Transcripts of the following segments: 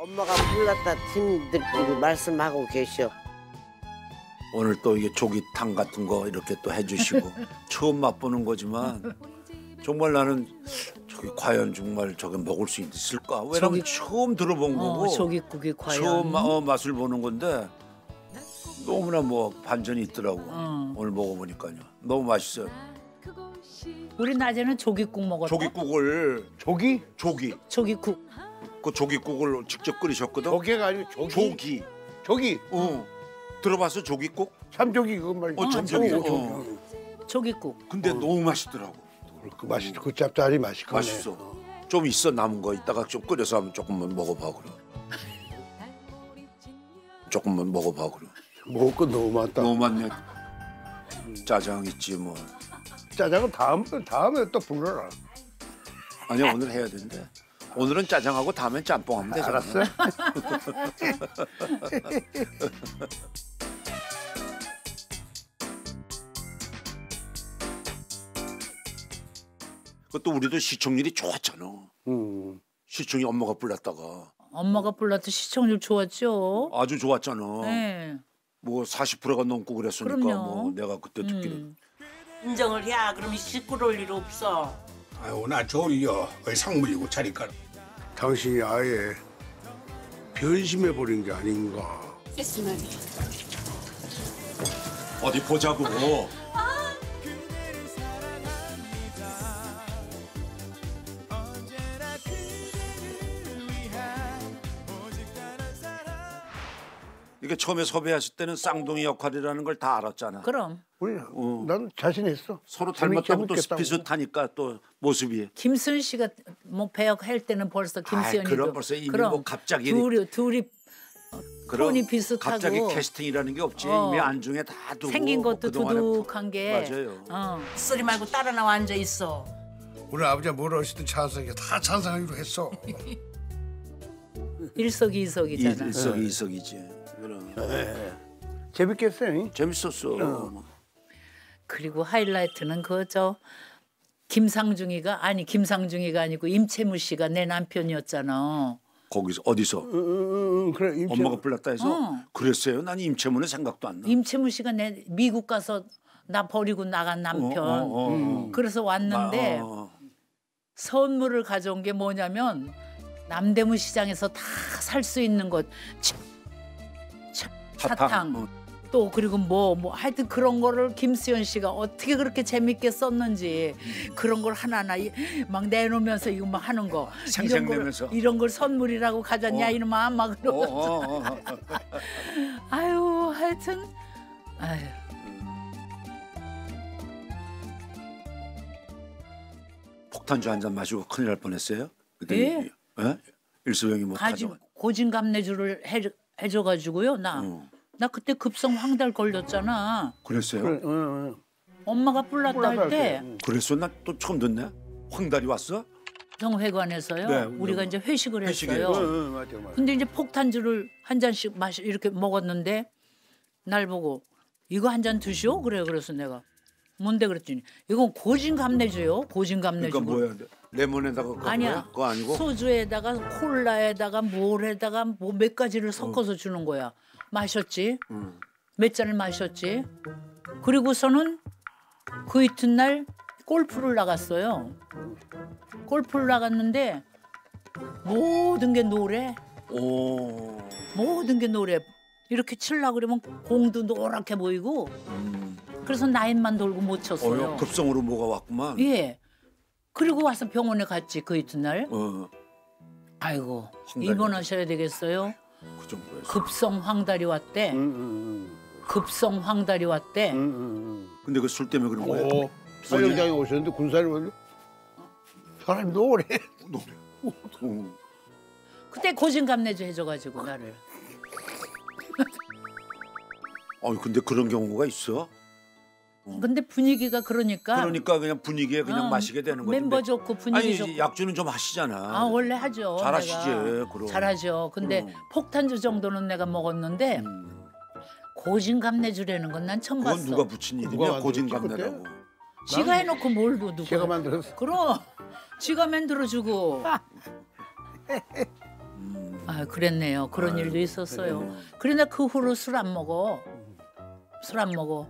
엄마가 불났다 팀들끼리 말씀하고 계셔. 오늘 또 이게 조기탕 같은 거 이렇게 또 해주시고 처음 맛보는 거지만 정말 나는 저기 과연 정말 저게 먹을 수 있을까? 왜냐면 처음 들어본 거고 조기국이 과연 처음 맛을 보는 건데 너무나 뭐 반전이 있더라고. 오늘 먹어보니까요. 너무 맛있어요. 우리 낮에는 조기국 먹었다. 조기국을 조기? 조기국. 그 조기국을 직접 끓이셨거든. 조개가 아니고 조기. 조기. 들어봤어 조기국? 참조기 그거 말이야. 참조기. 조기국. 근데 너무 맛있더라고. 그 맛이 그 짭짤이 맛이 크네. 맛있어. 좀 있어 남은 거 이따가 좀 끓여서 한번 조금만 먹어봐 그래. 조금만 먹어봐 그래. 먹을 거 너무 많다. 너무 많네. 짜장 있지 뭐. 짜장은 다음에 또 불러라. 아니야 오늘 해야 된대. 오늘은 짜장하고 다음엔 짬뽕하면 되잖아. 알았어? 그것도 우리도 시청률이 좋았잖아. 시청이 엄마가 불렀다가. 엄마가 불러도 시청률 좋았죠. 아주 좋았잖아. 네. 뭐 40%가 넘고 그랬으니까 그럼요. 뭐 내가 그때 듣기는. 인정을 해. 그러면 시끄러울 일 없어. 아유 나 졸려. 왜 상물리고 차릴까? 당신이 아예 변심해 버린 게 아닌가. 어디 보자고. 이게 처음에 섭외했을 때는 쌍둥이 역할이라는 걸 다 알았잖아. 그럼. 난 자신했어. 서로 닮았다고 또 재밌겠다고. 비슷하니까 또 모습이. 김수현 씨가 뭐 배역 할 때는 벌써 김수현이도. 그럼 벌써 이미 뭐 갑자기 둘이 그럼 톤이 비슷하고 갑자기 캐스팅이라는 게 없지. 이미 안중에 다 두고 생긴 것도 그동안에 두둑한 게. 맞아요. 쓰리 말고 따라 나와 앉아 있어. 우리 아버지가 뭐라 하시든 찬성해. 다 찬성하기로 했어. 일석이석이잖아. 일석이석이지. 그럼. 재밌겠어요. 재밌었어. 그리고 하이라이트는 그저 김상중이가 아니고 임채무 씨가 내 남편이었잖아. 거기서 어디서? 그래. 엄마가 불렀다 해서 그랬어요. 난 임채무는 생각도 안 나. 임채무 씨가 내 미국 가서 나 버리고 나간 남편. 그래서 왔는데 선물을 가져온 게 뭐냐면 남대문 시장에서 다 살 수 있는 것 사탕. 또 그리고 뭐 하여튼 그런 거를 김수현 씨가 어떻게 그렇게 재밌게 썼는지 그런 걸 하나하나 막 내놓으면서 이거 막 하는 거 생생내면서 이런 걸 선물이라고 가졌냐 이놈아 막 그러면서 아유 하여튼 아유 폭탄주 한 잔 마시고 큰일 날 뻔했어요. 예? 예? 일수병이 뭐 가져. 고진감내주를 해줘가지고요 나 그때 급성 황달 걸렸잖아. 그랬어요? 그래, 엄마가 불났다 할 때 그랬어? 나 또 처음 듣네. 황달이 왔어? 정회관에서요. 네, 우리가 이제 회식을 회식에. 했어요. 맞아. 근데 이제 폭탄주를 한 잔씩 이렇게 먹었는데 날 보고 이거 한 잔 드시오? 그래서 내가 뭔데 그랬더니 이건 고진감내주요. 고진감내주. 그러니까 뭐야? 레몬에다가 그거 아니야. 뭐야? 그거 아니고? 소주에다가 콜라에다가 뭘에다가 뭐 몇 가지를 섞어서 주는 거야. 마셨지. 몇 잔을 마셨지. 그리고서는 그 이튿날 골프를 나갔어요. 골프를 나갔는데 모든 게 노래. 모든 게 노래. 이렇게 치려고 그러면 공도 노랗게 보이고 그래서 나인만 돌고 못 쳤어요. 급성으로 뭐가 왔구만. 예. 그리고 와서 병원에 갔지 그 이튿날. 아이고 입원하셔야 되겠어요. 그 정도였어. 급성 황달이 왔대. 급성 황달이 왔대. 근데 그 술 때문에 그런 거야? 사령장에 오셨는데 군사를 보면 사람이 노래. 그때 고진감내주 해줘가지고 나를. 근데 그런 경우가 있어? 근데 분위기가 그러니까 그냥 분위기에 그냥 마시게 되는 거지. 멤버 좋고 분위기 좋고. 약주는 좀 하시잖아. 원래 하죠. 잘하시지. 내가. 그럼. 잘하죠. 근데 폭탄주 정도는 내가 먹었는데 고진감내주라는 건 난 처음 봤어. 그건 누가 붙인 일이냐? 고진감내라고. 지가 해놓고 뭘 누가. 제가 만들었어. 그럼 지가 만들어주고. 아, 그랬네요. 그런 일도 있었어요. 그러나 그 후로 술 안 먹어. 술 안 먹어.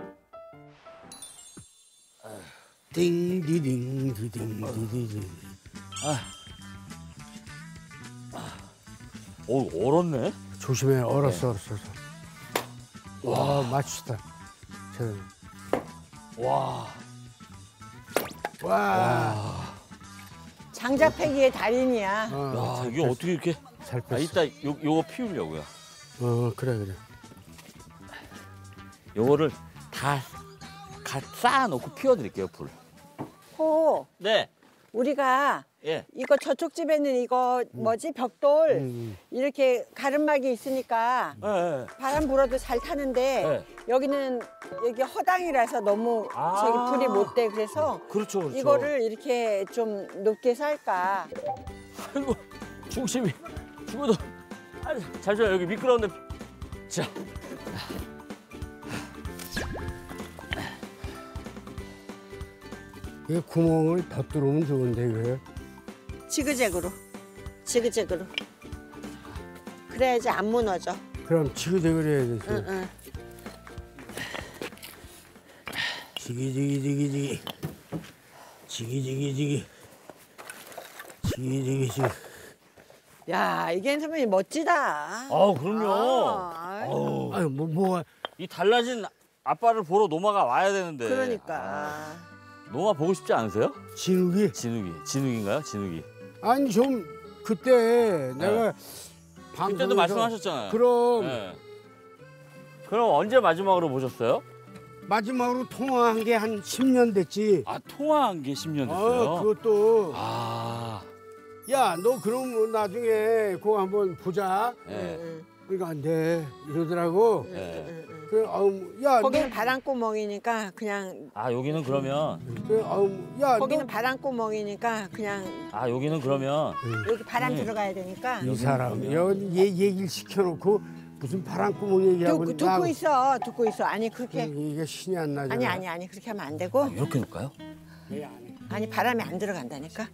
띵디딩디딩디딩. 오, 얼었네. 조심해. 얼었어. 와, 맛있다. 와. 와. 장작패기의 달인이야. 야, 이게 어떻게 이렇게. 잘 아, 뺐어. 이따 요거 피우려고요. 그래. 요거를 다 쌓아놓고 피워드릴게요, 불. 호, 네. 우리가 예. 이거 저쪽 집에는 이거 뭐지 벽돌 이렇게 가름막이 있으니까 예. 바람 불어도 잘 타는데 네. 여기는 여기 허당이라서 너무 저기 불이 못 돼. 그래서 그렇죠. 이거를 이렇게 좀 높게 살까. 아이고, 중심이 죽어도. 아니, 잠시만, 여기 미끄러운데. 자. 이 구멍을 더 뚫으면 좋은데 이거. 지그재그로. 그래야지 안 무너져. 그럼 지그재그를 해야 되지. 응. 지기지기지기지기. 지기지기지기. 지기지기지기. 야, 이게 선배님 멋지다. 아우, 그럼요. 아유, 아유 뭐가 이 달라진 아빠를 보러 노마가 와야 되는데. 그러니까. 노마 보고 싶지 않으세요? 진욱이? 진욱인가요? 진욱이. 아니 좀 그때 내가 방송에서 그때도 말씀하셨잖아요. 그럼 네. 그럼 언제 마지막으로 보셨어요? 마지막으로 통화한 게 한 10년 됐지. 아, 통화한 게 10년 됐어요? 그것도. 아. 야, 너 그럼 나중에 그거 한번 보자. 네. 그러니까 안 돼. 이러더라고. 네. 그래, 야, 거기는 바람구멍이니까 그냥. 아, 여기는 그러면. 그래, 야, 거기는 바람구멍이니까 그냥 아, 여기는 그러면. 여기 바람 들어가야 되니까. 이 사람, 얘 얘기를 시켜놓고 무슨 바람구멍 얘기하고 듣고 있어. 아니 그렇게. 이게 신이 안 나잖아. 아니 그렇게 하면 안 되고. 이렇게 놓을까요? 아니 바람이 안 들어간다니까.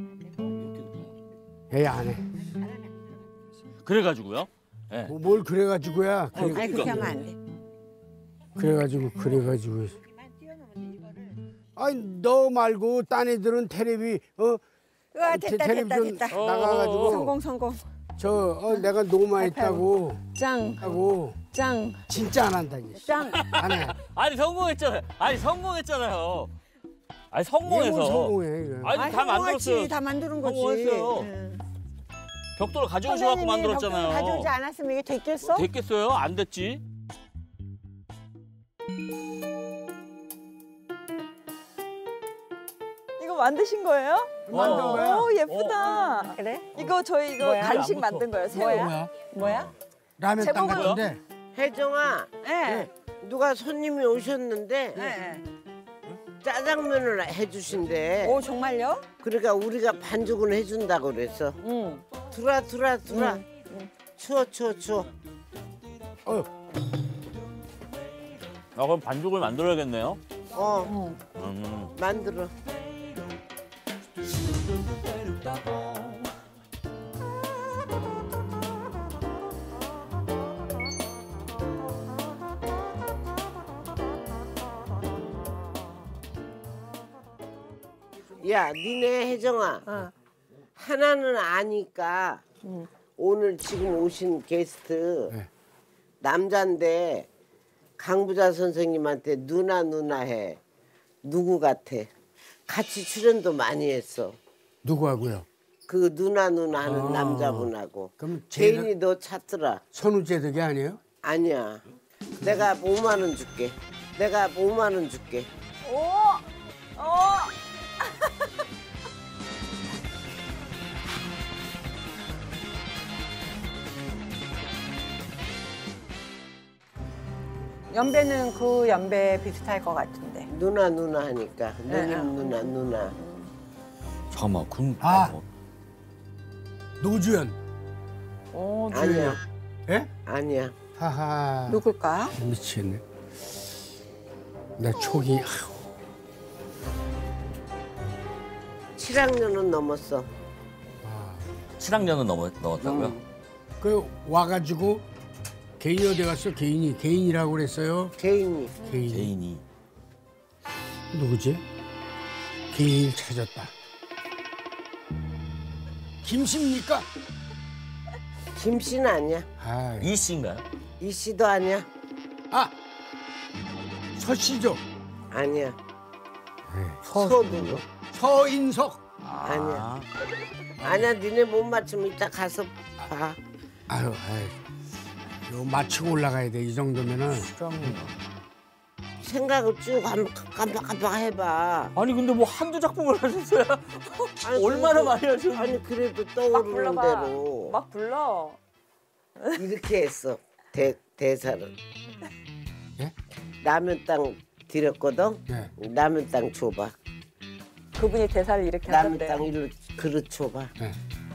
얘 안 해. 그래가지고요? 네. 뭘 그래가지고야. 아니 그렇게 하면 안 돼. 그래가지고. 아니 너 말고 딴 애들은 텔레비 으아, 됐다. 나가가지고 성공. 내가 노마했다고 짱. 하고 진짜 안 한다. 짱. 안 해. 아니, 성공했잖아요. 아니, 성공해서. 이거 성공해 이거. 아니, 다 만들었어요. 다 만드는 거지. 성공했어요. 응. 벽돌을 가져오셔갖고 만들었잖아요. 벽돌 가져오지 않았으면 이게 됐겠어? 됐겠어요? 안 됐지? 이거 만드신 거예요? 만든 거야? 오, 예쁘다. 그래? 이거 저희 이거 뭐야? 간식 만든 거예요. 새우. 뭐야? 라면 땅 제목은 같은데. 혜정아, 네. 누가 손님이 오셨는데 네. 짜장면을 해주신대. 오 정말요? 그러니까 우리가 반죽은 해준다고 그랬어. 응. 들어와. 추워. 아, 그럼 반죽을 만들어야겠네요. 만들어. 야, 니네 혜정아. 하나는 아니까 오늘 지금 오신 게스트 네. 남잔데 강부자 선생님한테 누나 해. 누구 같아? 같이 출연도 많이 했어. 누구하고요? 그 누나 하는 남자분하고. 그럼 제인이 너 찾더라. 선우재덕이 아니에요? 아니야. 내가 5만 원 줄게. 연배는 그 연배 비슷할 것 같은데. 누나 하니까. 누님 누나. 잠깐만, 그럼. 노주현. 오, 아니야. 예? 아니야. 하하. 누굴까? 미치겠네. 내 촉이. 7학년은 넘었어. 7학년은 넘었다고요? 그 와가지고 개인이 어디 갔어? 개인이라고 그랬어요. 개인이. 개인이. 누구지? 개인을 찾았다. 김씨입니까? 김씨는 아니야. 아, 이 씨인가요? 이 씨도 아니야. 아, 서씨죠. 아니야. 서도 서인석. 아니야. 아니야. 니네 못 맞추면 이따 가서 봐. 아유, 이거 맞추고 올라가야 돼. 이 정도면은. 생각을 쭉 깜빡깜빡 해봐. 아니 근데 뭐 한두 작품을 하셨어요? 얼마나 많이 하셨는데? 아니 그래도 막 떠오르는 불러봐. 대로 막 불러. 이렇게 했어. 대사를. 예? 라면 땅 드렸거든. 네. 라면 땅 줘봐. 그분이 대사를 이렇게 라면 하셨대요. 땅 일로 그릇 줘봐. 네.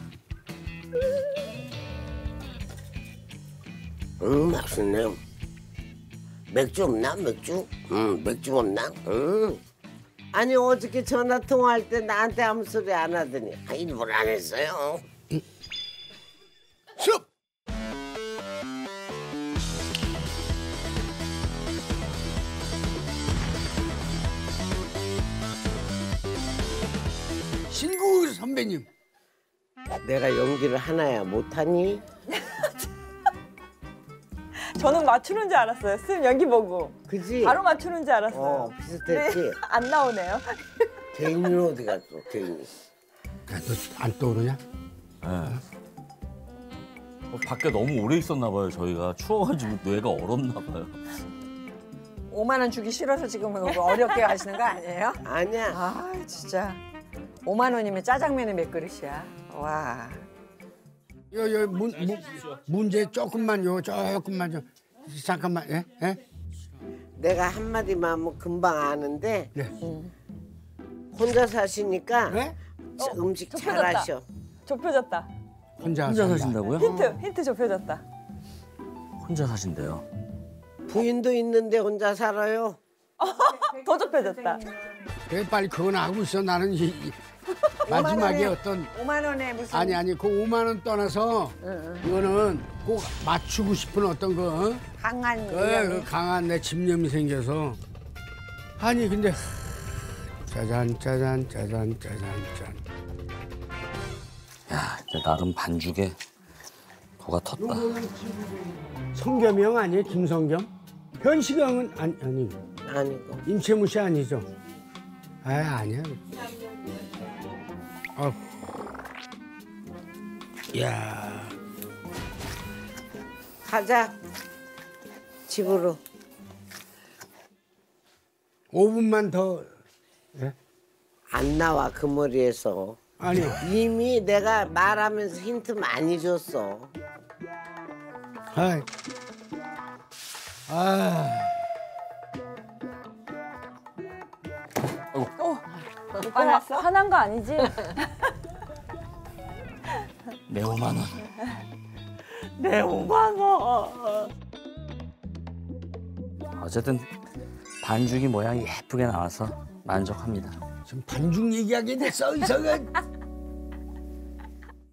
맛있네. 맥주 없나? 맥주? 맥주 없나? 아니 어저께 전화 통화할 때 나한테 아무 소리 안 하더니 일부러 안 했어요. 숲! 신구 선배님. 내가 연기를 하나야 못하니? 저는 맞추는 줄 알았어요. 쓴 연기 보고. 그지? 바로 맞추는 줄 알았어요. 비슷했지? 네, 안 나오네요. 개인은 어디 갔어? 개인이. 안 떠오르냐? 밖에 너무 오래 있었나 봐요. 저희가 추워가지고 뇌가 얼었나 봐요. 5만 원 주기 싫어서 지금 어렵게 하시는 거 아니에요? 아니야. 아 진짜 5만 원이면 짜장면이 몇 그릇이야. 와. 문제 조금만 잠깐만. 예? 내가 한마디만 하면 금방 아는데 네. 혼자 사시니까 네? 음식 좁혀졌다. 잘하셔. 좁혀졌다. 혼자 사신다고요? 힌트 좁혀졌다. 혼자 사신대요. 부인도 있는데 혼자 살아요. 더 좁혀졌다. 그래 빨리 그건 하고 있어. 나는 마지막에 어떤 5만 원에 무슨 아니 그 5만 원 떠나서 이거는 꼭 맞추고 싶은 어떤 거 강한 그 강한 내 집념이 생겨서 아니 근데 짜잔 야, 이제 나름 반죽에 도가 텄다. 성겸이 형 아니에요? 김성겸? 현식이 형은 아니고 아니고. 임채무 씨 아니죠? 아니야. 야 가자. 집으로. 5분만 더. 예? 안 나와 그 머리에서. 아니요. 이미 내가 말하면서 힌트 많이 줬어. 아이. 오빠 화난 거 아니지? 내 5만 원. 내 5만 원. 어쨌든 반죽이 모양이 예쁘게 나와서 만족합니다. 지금 반죽 얘기하게 됐어. 이상한.